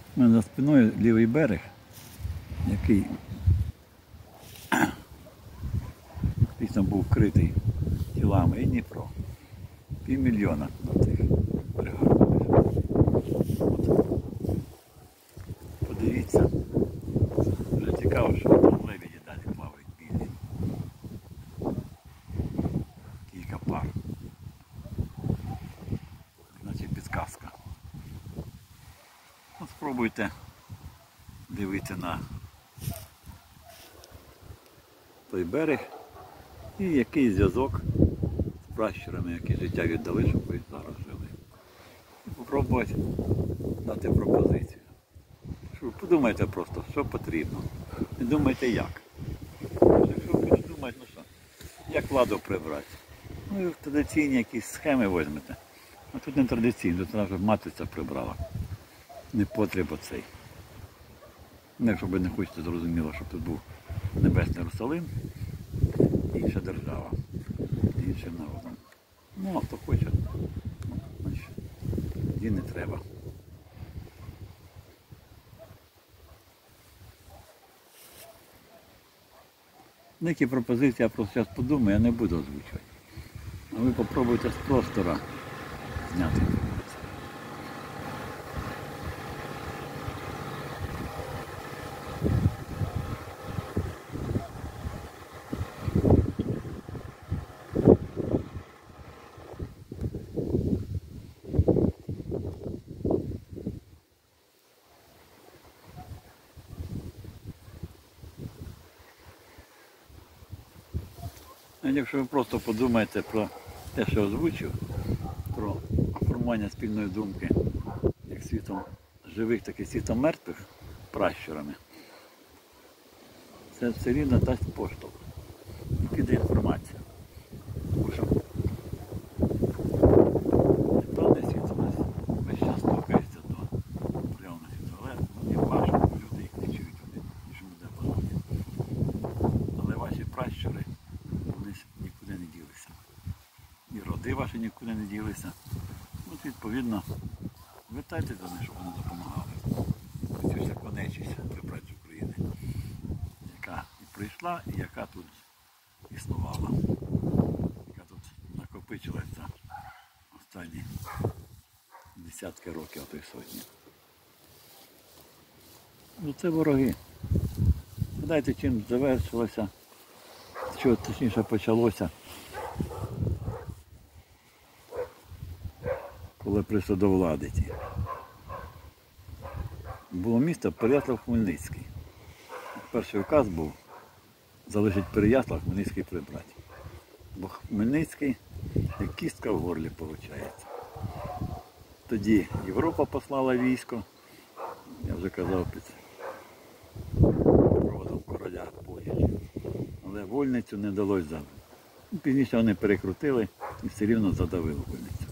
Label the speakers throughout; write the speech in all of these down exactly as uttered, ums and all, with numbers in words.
Speaker 1: У мене за спиною лівий берег, який дійсно був вкритий тілами, і Дніпро. Півмільйона на цих берегах. От. Подивіться, вже цікаво, що там лебеді далі плавають білі. Кілька пар. Наче підказка. Ну, спробуйте дивитися на той берег і який зв'язок з пращурами, які життя віддали, щоб ви зараз жили. І попробувати дати пропозицію. Що подумайте просто, що потрібно. Не думайте як. Якщо ви думаєте, ну що, як владу прибрати? Ну і традиційні якісь схеми візьмете. А тут не традиційно, тут треба, щоб матриця прибрала. Не потрібно цей. Ну, якщо ви не хочете, зрозуміло, щоб тут був Небесний Єрусалим, інша держава, іншим народом. Ну, а хто хоче, ну, значить, тоді не треба. Деякі пропозиції я просто зараз подумаю, я не буду озвучувати. А ви попробуйте з простора зняти. А якщо ви просто подумаєте про те, що озвучив, про формування спільної думки як світом живих, так і світом мертвих пращурами, це все рівно дасть поштовх. І піде інформація. Тому що певний світ у нас весь час торкається до прийомного світу, але є ваші люди, їх не чують, вони нічого не бажають. Але ваші пращури нікуди не ділися. І роди ваші нікуди не ділися. От, відповідно, витайте до них, щоб вони допомагали. Цю всяку нечисть прибрати з України, яка і прийшла, і яка тут існувала, яка тут накопичилася останні десятки років, а то й сотні. Ну, це вороги. Згадайте, чим завершилося, що точніше почалося, коли прийшли до влади ті. Було місто Переяслав-Хмельницький. Перший указ був залишить Переяслав, Хмельницький прибрати. Бо Хмельницький як кістка в горлі виходить. Тоді Європа послала військо, я вже казав, під проводом короля Польщі. Але вольницю не вдалося задати. Пізніше вони перекрутили і все рівно задавили вольницю.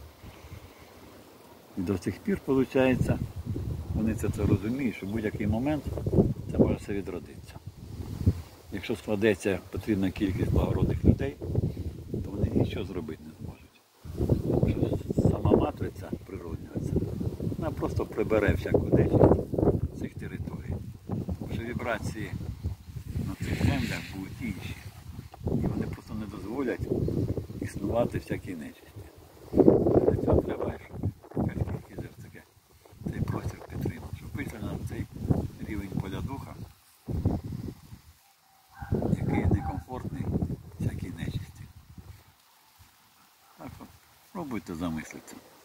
Speaker 1: І до сих пір, виходить, вони це, це розуміють, що в будь-який момент це може все відродитися. Якщо складеться потрібна кількість благородних людей, то вони нічого зробити не зможуть. Тому що сама матриця природнюється, вона просто прибере всяку нечисть цих територій. Тому що вібрації на цих землях будуть інші. І вони просто не дозволять існувати всякій нечисті. Для цього треба, щоб таке, цей простір підтримав, щоб вийшли на цей рівень поля духа, який некомфортний всякій нечисті. Так що, пробуйте замислитися.